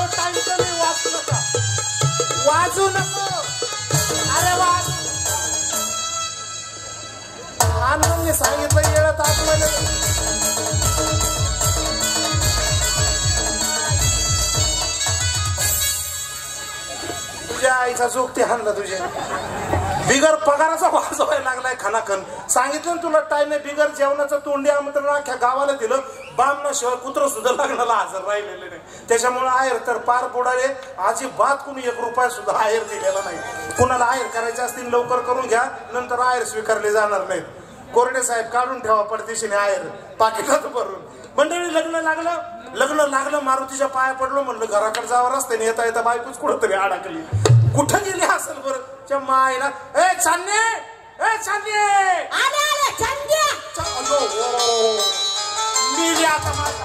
Time कमी वाजू नका, वाजू नको. अरे वाज आनंदने सांगितलं येळत आतमध्ये. तुझ्या आईचा जोगती हाणला तुझ्या. बिगर पगाराचा वाजवायला लागलाय खानाखन. सांगितलं ना तुला टाइम आहे. बिगर जेवणाचं तोंडी आमंत्रण अख्ख्या गावाला दिलं. बामणाशिवाय कुत्र सुद्धा लग्नाला हजर राहिलेले नाही. त्याच्यामुळे आहेर तर पार बुडाले. अजिबात कुणी 1 रुपया सुद्धा आहेर दिलेला नाही. कुणाला आहेर करायचे असतील लवकर करून घ्या, नंतर आहेर स्वीकारले जाणार नाहीत. कोरडे साहेब काढून ठेवा परदेशीने आहेर पाकिटात भरून. मंडळी लग्न लागलं. मारुतीच्या पाया पडलो. म्हणलं घराकडे जावं रस्त्याने येता येता बायकोच कुठं तरी अडकली. कुठं गेली असेल बरं च्या मायला. ए चांदणे, ए चांदणे, आले चांदण्या. मी आता माझा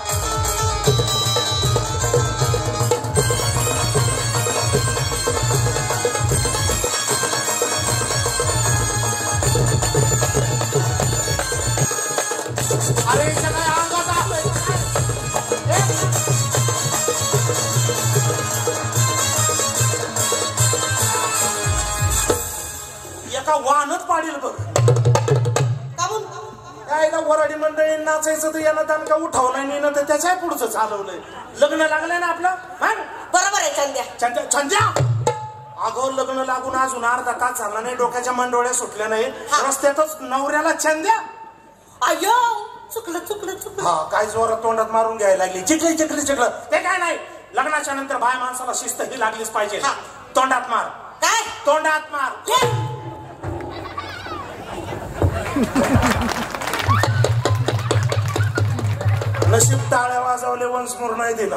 अरे काय अंगात आलंय. एका वाहनच पाडील बघ. यायला वराडी मंडळी नाचायचं तर याला दणका उठवलाय नाही ना, तर त्याच्या पुढचं चालवलंय. लग्न लागलंय ना आपलं. बरोबर आहे चंद्या. चंद्या अगं लग्न लागून अजून अर्धा तास झाला नाही. डोक्याच्या मंडोळ्या सुटल्या नाही. रस्त्यातच नवऱ्याला चंद्या. अयो चुकलं. हा काय जोरात तोंडात मारून घ्यायला लागली. चिखलं ते काय नाही. लग्नाच्या नंतर बाय माणसाला शिस्त ही लागलीच पाहिजे. तोंडात मार. काय तोंडात मार. नशीब टाळ्या वाजवले वंशमोर नाही दिला.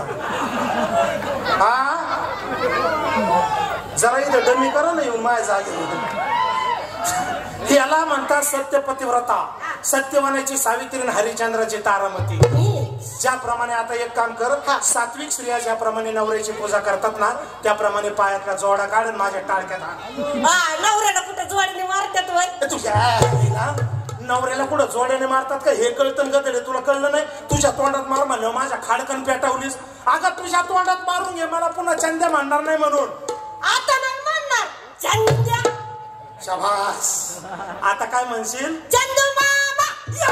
हा जरा इथं डमी करा ना येऊन माझ्या जागेवर. याला म्हणतात सत्यपतिव्रता. सत्यवानाची सावित्री आणि हरिश्चंद्राची तारामती. ज्याप्रमाणे आता एक काम कर. सात्विक स्त्रिया ज्याप्रमाणे नवऱ्याची पूजा करतात ना, त्याप्रमाणे पायातला जोडा काढ आणि माझ्या टाळक्यात आण. नवऱ्याला कुठे जोडीने मारतात. तुझ्या नवऱ्याला कुठं जोड्याने मारतात का हे कळतं गदडे. तुला कळलं नाही. तुझ्या तोंडात मार म्हणलं माझ्या खाडकन पेटावलीस. अगं तुझ्या तोंडात मारून घे. मला पुन्हा चंद्या म्हणणार नाही म्हणून. आता नाही म्हणणार चंद्या. शाबास. आता काय म्हणशील. चंदू मामा.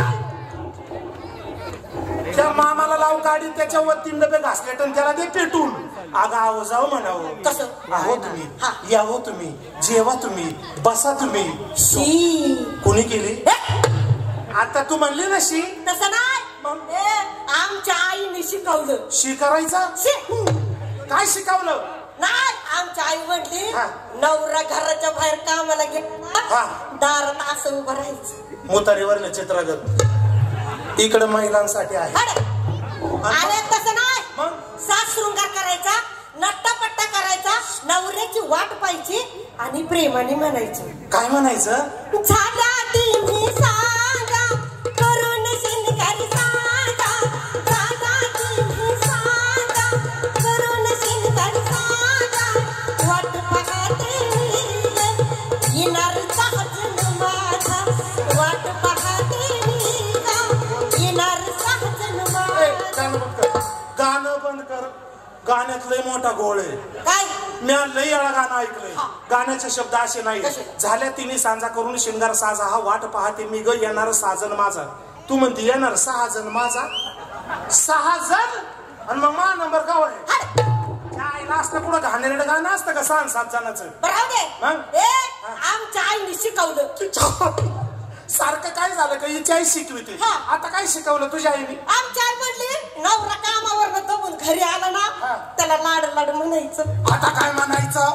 त्या मामाला लाव गाडी. त्याच्यावर 3 डबे घासले तर त्याला दे पेटून. अगं आहो जाऊ म्हणावं. कसं आहो तुम्ही, यावं तुम्ही, जेवा तुम्ही, बसा तुम्ही. कोणी केली. आता तू म्हणली ना शी. तसं नाही. आमच्या आईने शिकवलं. शी करायचा. काय शिकवलं. नाही आमच्या आई म्हणली नवरा घराच्या बाहेर कामाला गेला दारात असं उभं राहायचं. मोतारीवर चित्रगत इकडे महिलांसाठी आहे. अरे तसं नाही. सात शृंगार करायचा, नट्टापट्टा करायचा, नवऱ्याची वाट पाहिजे आणि प्रेमाने म्हणायचं. काय म्हणायचं. झाला तिने सांगा करून शिनगारी सांगा. झाला तिने सांगा करून शिनगारी सांगा. वाट पाहते येणार साजन माझा. वाट पाहते येणार साजन माझा. गाणं बंद कर. गाण्यात लय मोठा गोळ आहे. काय मी लय वेळा गाणं ऐकलंय. गाण्याचे शब्द असे नाही. झाल्या तिने सांजा करून शिंगार साजा. हा वाट पाहते मी ग येणार साजन माझा. तू म्हणते येणार 6 जण माझा. 6 जण आणि मग मा नंबर गाव आहे. आईला असतं कुठं घाणेरडं गाणं असतं का 6-7 जणांचं. आमच्या आईने शिकवलं. सारखं काय झालं का हिची आई शिकविते. आता काय शिकवलं तुझ्या आईने. आमच्या आई म्हणली नवरा कामावर दमून घरी आला ना त्याला लाड लाड म्हणायचं. आता काय म्हणायचं.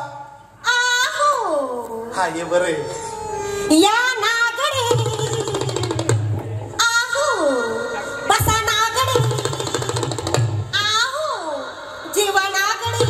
आहो हा ये बरं. या नागडे आहो बसा नागडे आहो जीवा नागडे.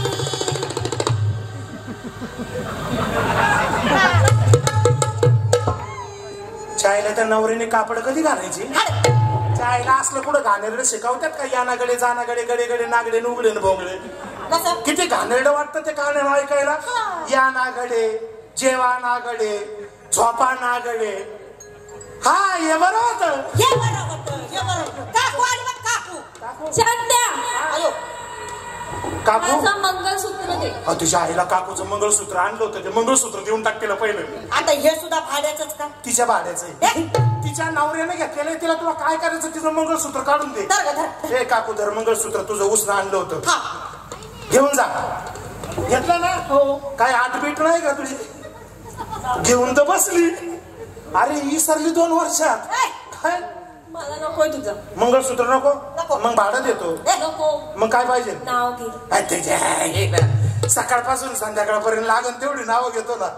चायला त्या नवरीने कापड कधी घालायची. चायला असलं कुठं घाणेरडं शिकवतात का. यानाकडे जानाकडे गडे गडे नागडे नुगडे भोंगडे. किती घाणेरडं वाटतं ते गाणं ऐकायला. या नागडे जेवा नागडे झोपा नागडे. हा हे बरं होतं. काकू चंद्या. काकू माझं मंगळसूत्र दे. तुझ्या आईला काकूचं मंगळसूत्र आणलं होतं ते मंगळसूत्र देऊन टाक तिला पहिलं. आता हे सुद्धा भाड्याचंच का? तिच्या भाड्याचं आहे. तिच्या नवऱ्याने घेतलेलं तिला तुला काय करायचं तिचं मंगळसूत्र काढून दे. हे काकू धर मंगळसूत्र तुझं उसनं आणलं होतं घेऊन जा. घेतलं ना? हो. काय आठबीट नाही का तुझी? घेऊन तर बसली. अरे ही सरली 2 वर्षात. काय मला नकोय तुझं मंगळसूत्र? नको नको. मग भाडं देतो. नको. मग काय पाहिजे? नाव घे. सकाळपासून संध्याकाळपर्यंत लागन तेवढी नावं घेतो ना.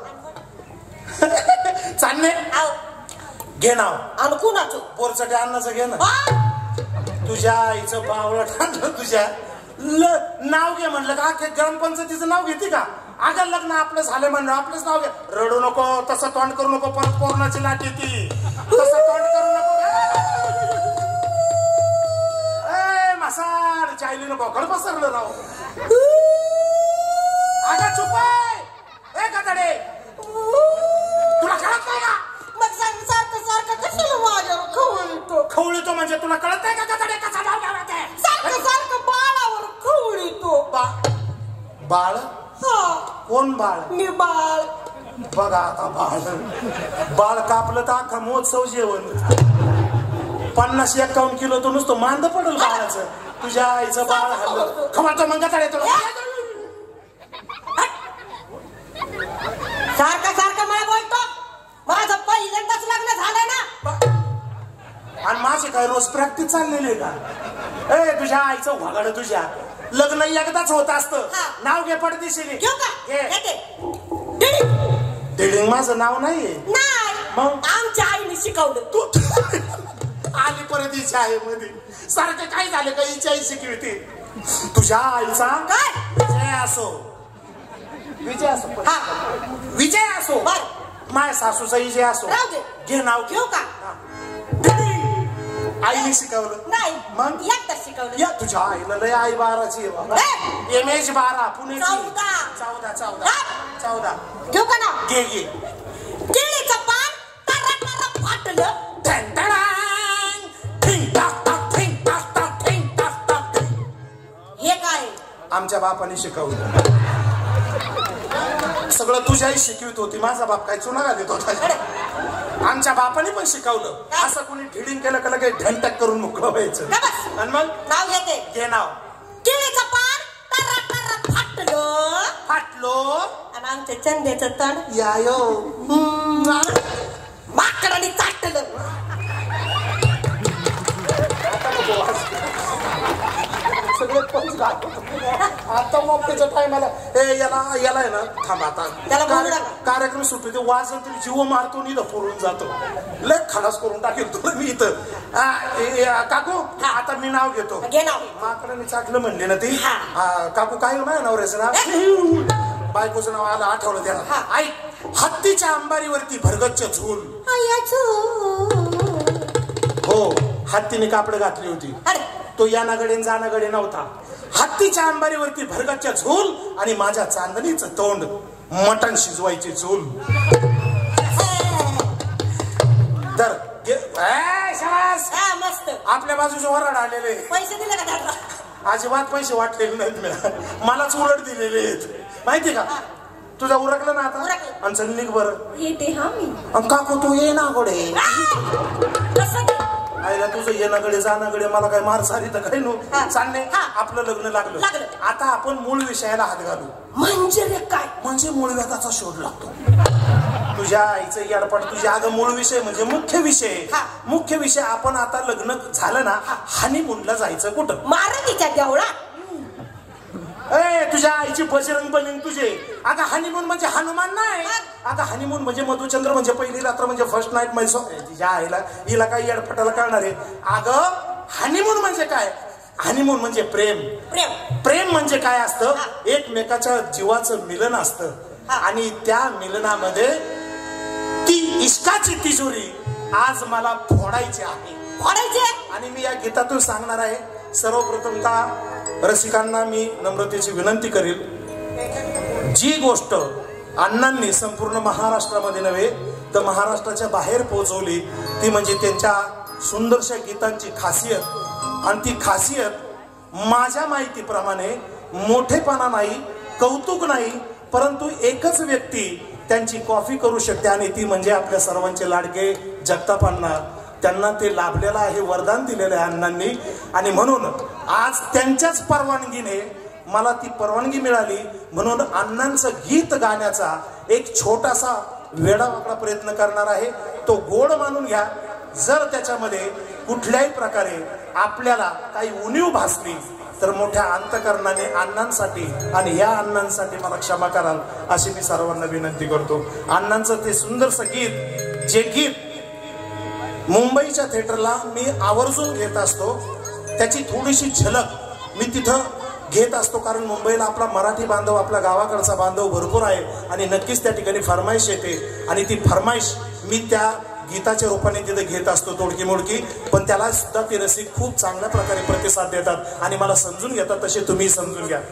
चालणे घे नाव. आणि कुणाचं? पोरचटे अन्नाचं घे ना. तुझ्या आईचं बावळट आणलं तुझ्या. नाव घे म्हणलं का अख्ख्या ग्रामपंचायतीचं नाव घेते का? अगं लग्न आपलं झालं म्हणलं आपलंच नाव घे. रडू नको, तसं तोंड करू नको, परत कोरोनाची लाट येते. तसं तोंड करू नको. मासाड चायली नको कळ पसरलं राव. अगं चुप आहे. ए गदाडे तुला कळत नाही का? मग सारखं सारखं कशाला माझ्यावर खवळतो? खवळतो म्हणजे तुला कळत नाही का गदाडे कसा नाव घ्यावा ते? सारखं सारखं बाळावर खवळतो. बाळ? कोण बाळ? मी बाळ. बघा आता बाळ कापलं तर अख्खा महोत्सव जेवण. 50-51 किलो तो नुसतं मांद पडल बाळाचं. तुझ्या आईचं बाळ हल्लं खमातो मग गदाडे तुला. सारखं सारखं मला बोलतो. माझं पहिल्यांदाच लग्न झालं ना. आणि माझी काय रोज प्रॅक्टिस चाललेली आहे का? ए तुझ्या आईचं वागाड तुझ्या लग्न एकदाच होत असतं. नाव घे पडदिशीने. घेऊ का? डिडिंग माझं नाव नाहीये. नाही मग आमच्या आईने शिकवलं. तू आली परत हिच्या आई मध्ये सारखं काय झालं का हिची आई शिकवते. तुझ्या आईचा काय? विजय असो. विजय असो. विजय असो. माझ्या सासूचा विजय असो. घे नाव. घेऊ का? आईने शिकवलं नाही मग एकदा शिकवलं. या तुझ्या आईला लय आई 12ची आहे बाबा. MH 12 पुण्याची. 14 घेऊ का ना? घे केळीचं पान टरा फाटलं. हे काय? आमच्या बापाने शिकवलं. सगळं तुझी आई शिकवित होती. माझा बाप काय चुना घालीत होता. आमच्या बापाने पण शिकवलं. असं कोणी ढिडिंग केलं का लगेच ढंटक करून मोकळं व्हायचं. आणि मग नाव घेते. घे नाव. केळीचं पान टरा फाटलो. आणि आमच्या चंद्याचं तण यायो माकडाने चाटलं. आता मोक्याच्या टायमाला याला आहे ना. थांब आता कार्यक्रम सुटतो ते वाजन तरी जीव मारतो नि पुरून जातो. लय खलास करून टाकेल तुला मी इथं. काकू आता मी नाव घेतो. घे नाव. माकडाने चाटलं म्हणले ना ती. काकू काय माझ्या नवऱ्याचं नाव? बायकोचं नाव आलं आठवलं त्याला. आई हत्तीच्या अंबारीवरती भरगच्च झूल. हो हत्तीने कापड घातली होती. तो यानागडे जानागडे नव्हता. हत्तीच्या अंबारीवरती भरगच्च झूल आणि माझ्या चांदणीचं तोंड मटण शिजवायची झूल. तर मस्त आपल्या बाजूचे वराड आलेले. पैसे दिले का त्याला? अजिबात पैसे वाटलेले नाहीत. मलाच उलट दिलेले आहेत माहिती का? तुझा उरकलं ना आता? आणि चल निघ बरं. येते हा मी. काकू तू ये ना गोडे. आईला तुझं येणाकडे जाणाकडे मला काय मार सारी तर काही नव्हतं. चालणे आपलं लग्न लागलं. आता आपण मूळ विषयाला हात घालू. म्हणजे काय? म्हणजे मूळ व्याधाचा शोध लागतो. तुझ्या आईचं याडपट तुझ्या अगं मूळ विषय म्हणजे मुख्य विषय. मुख्य विषय आपण आता लग्न झालं ना हनीमूनला जायचं कुठं? मारुतीच्या देवळात. तुझ्या आईची बजरंग बलीन तुझे. अगं हनीमून म्हणजे हनुमान नाही. अगं हनीमून म्हणजे मधुचंद्र म्हणजे पहिली रात्र म्हणजे फर्स्ट नाईट म्हणजे तुझ्या आईला हिला काही येडपटाला कळणार आहे. अगं हनीमून म्हणजे काय? हनीमून म्हणजे प्रेम. प्रेम म्हणजे काय असतं? एकमेकाच्या जीवाचं मिलन असतं आणि त्या मिलनामध्ये ती इश्काची तिजोरी आज मला फोडायची आहे. आणि मी या गीतातून सांगणार आहे. सर्वप्रथमतः रसिकांना मी नम्रतेची विनंती करेल. जी गोष्ट अण्णांनी संपूर्ण महाराष्ट्रामध्ये नव्हे तर महाराष्ट्राच्या बाहेर पोहोचवली ती म्हणजे त्यांच्या सुंदरशा गीतांची खासियत. आणि ती खासियत माझ्या माहितीप्रमाणे मोठेपणा नाही, कौतुक नाही, परंतु एकच व्यक्ती त्यांची कॉफी करू शकते आणि ती म्हणजे आपल्या सर्वांचे लाडके जगतापांना. त्यांना ते लाभलेलं आहे, वरदान दिलेलं आहे अण्णांनी. आणि म्हणून आज त्यांच्याच परवानगीने मला ती परवानगी मिळाली, म्हणून अण्णांचं गीत गाण्याचा एक छोटासा वेडावाकडा प्रयत्न करणार आहे. तो गोड मानून घ्या. जर त्याच्यामध्ये कुठल्याही प्रकारे आपल्याला काही उणीव भासली तर मोठ्या अंतकरणाने अण्णांसाठी आणि या अण्णांसाठी मला क्षमा कराल अशी मी सर्वांना विनंती करतो. अण्णांचं ते सुंदरसं गीत, जे गीत मुंबईच्या थिएटरला मी आवर्जून घेत असतो, त्याची थोडीशी झलक मी तिथं घेत असतो. कारण मुंबईला आपला मराठी बांधव, आपला गावाकडचा बांधव भरपूर आहे आणि नक्कीच त्या ठिकाणी फरमाईश येते आणि ती फरमाईश मी त्या गीताच्या रूपाने तिथे घेत असतो, तोडकी मोडकी. पण त्याला सुद्धा ते रसिक खूप चांगल्या प्रकारे प्रतिसाद देतात आणि मला समजून घेतात. तसे तुम्ही समजून घ्या.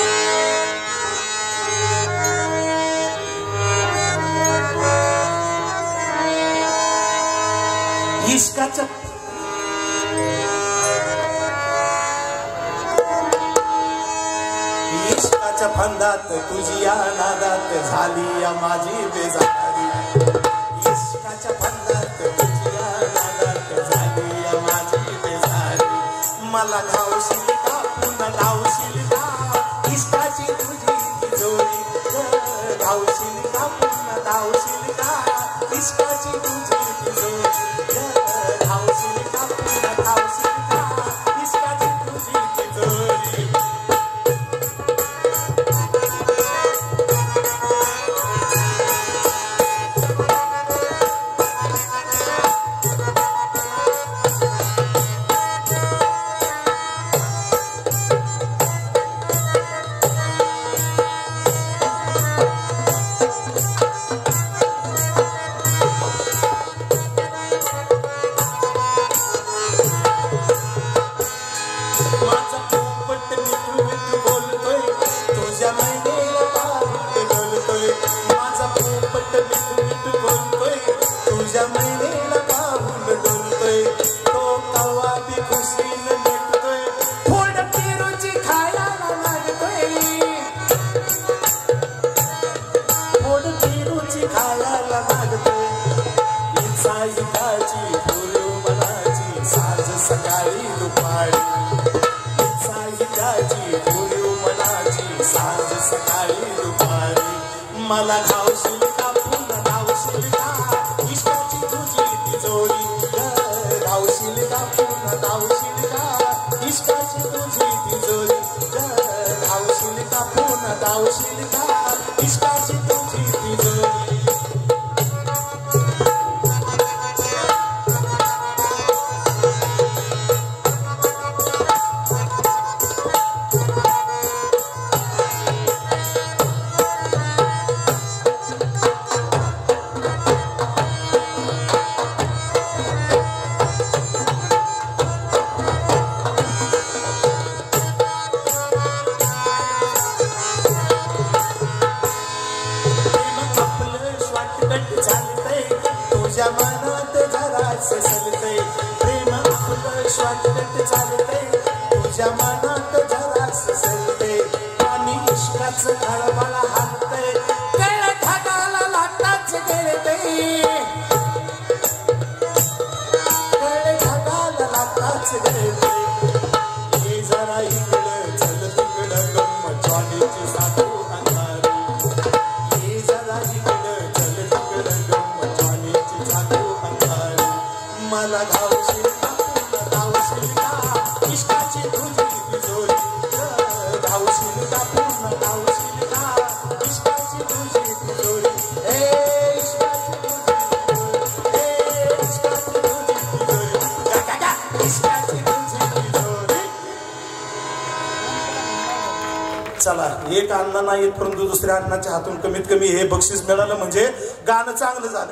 इश्काच्या फंदात तुझी या नादात झाली या माझी बेजारी. इश्काच्या फंदात तुझी या नादात झाली या माझी बेजारी. मला धावशील का पुन्हा धावशील का इश्काची तुझी तिजोरी. धावशील का पुन्हा धावशील का इश्काची तुझी तिजोरी. धावशील का पुन्हा धावशील का इश्काची तुझी तिजोरी. मला धावशील का पुन्हा धावशील का इश्काची तुझी तिजोरी. धावशील का पुन्हा धावशील का इश्काची तुझी तिजोरी. धावशील का पुन्हा धावशील का इश्काची तुझी तिजोरी. तुझ्या मनात जराच सलतय प्रेम आपलं शॉर्टकट चालतय. तुझ्या मनात जराच सलतय आणि इश्काचं खळबळ हालतय. कळ ढगाला लाटाच गेलतय. कळ ढगाला लाटाच गेलतय. हे जरा इकडं चल तिकडं गम जॉनीची साधू अंधारी. हे जरा इकडं चल तिकडं गम जॉनीची साधू अंधारी. मला धावशील का पुन्हा धावशील का इश्काची तुझी तिजोरी. धावशील का पुन्हा धावशील का इश्काची तुझी तिजोरी. इश्काची तुझी तिजोरी. इश्काची तुझी तिजोरी. इश्काची तुझी तिजोरी. चला, एक अण्णा नाही परंतु दुसऱ्या अण्णाच्या हातून कमीत कमी हे बक्षीस मिळालं म्हणजे गाणं चांगलं झालं.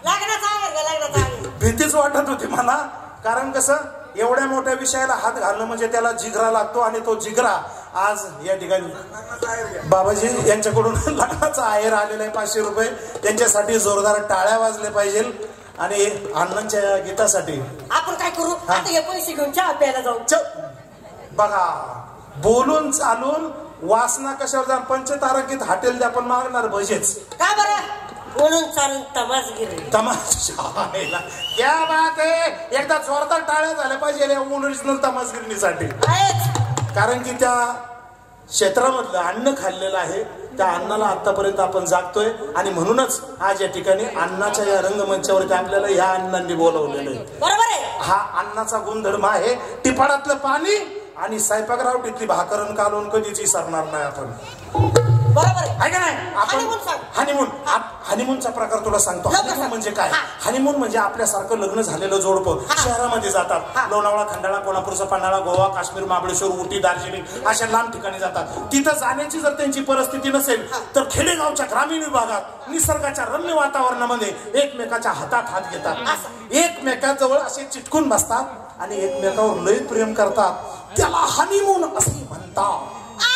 भीतीच वाटत होती मला, कारण कसं एवढ्या मोठ्या विषयाला हात घालणं म्हणजे त्याला जिगरा लागतो आणि तो जिगरा आज या ठिकाणी बाबाजी यांच्याकडून लग्नाचा आहेर आलेला आहे 500 रुपये. त्यांच्यासाठी जोरदार टाळ्या वाजल्या पाहिजे आणि अण्णांच्या गीतासाठी आपण काय करू आता? हे पैसे घेऊन चहा प्यायला जाऊ. बघा, बोलून चालून वासना कशावर जा पंचतारांकित हॉटेल द्या पण मागणार भजेच का बरं म्हणून चालून तमासगिरी तमाशा क्या बात आहे एकदा जोरदार टाळ्या झाल्या पाहिजे ओरिजिनल तमासगिरीसाठी कारण की त्या क्षेत्रामधलं अन्न खाल्लेलं आहे त्या अन्नाला आतापर्यंत आपण जागतोय आणि म्हणूनच आज या ठिकाणी अन्नाच्या या रंगमंचावरती आपल्याला ह्या अण्णांनी बोलवलेलं आहे बरोबर आहे हा अन्नाचा गुणधर्म आहे टिपाडातलं पाणी आणि स्वयंपाकरावटीतली भाकरन कालवून कधीच विसरणार नाही आपण बरोबर आहे का नाही आपण हनीमूनचा प्रकार तुला सांगतो हनीमून म्हणजे काय हनीमून म्हणजे आपल्यासारखं लग्न झालेलं जोडपं शहरामध्ये जातात लोणावळा खंडाळा कोल्हापूरचा पन्हाळा गोवा काश्मीर महाबळेश्वर उटी दार्जिलिंग अशा लांब ठिकाणी जातात तिथं जाण्याची जर त्यांची परिस्थिती नसेल तर खेडेगावच्या ग्रामीण विभागात निसर्गाच्या रम्य वातावरणामध्ये एकमेकाच्या हातात हात घेतात एकमेकाजवळ असे चिटकून बसतात आणि एकमेकावर लय प्रेम करतात त्याला हनीमून असे म्हणतात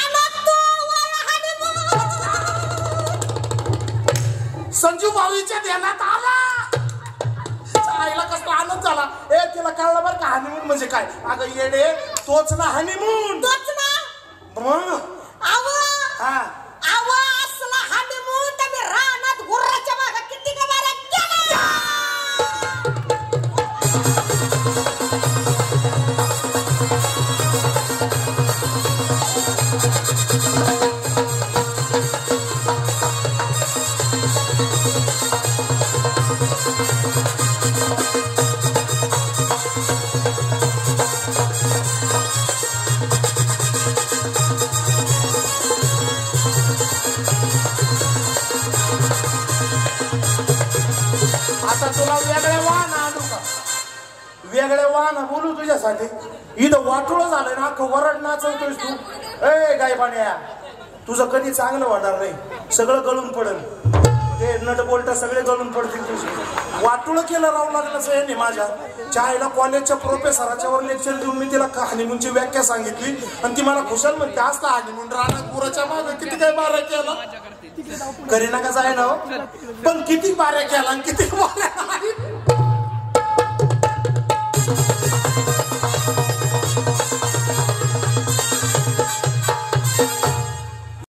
संजू भाऊच्या ध्यानात आला आईला कसला आनंद झाला ए तिला कळलं बरं का हनीमून म्हणजे काय अगं येडे तोच ना हनीमून तोच ना हा असला हनीमून तुम्ही रानात गुर्राच्या मागे किती गबाऱ्या केल्या आता तुला वेगळे वाहन आणू का वेगळे वाहन बोलू तुझ्यासाठी इथं वाटोळं झालंय ना अख्खं वरड नाचवतोयस तू ए गायबाण्या तुझं कधी चांगलं होणार नाही सगळं गळून पडेल ते नट बोल्ट सगळे गळून पडतील तुझे वाटोळं केलं राहू लागलं यांनी माझ्या चायला कॉलेजच्या प्रोफेसराच्या वर लेक्चर देऊन मी तिला हनीमूनची व्याख्या सांगितली आणि ती मला खुशाल म्हणते असला हनीमून राहणार पुराच्या मागे किती काय बारा केला करीना का जाय ना पण किती बाऱ्या केला किती बाऱ्या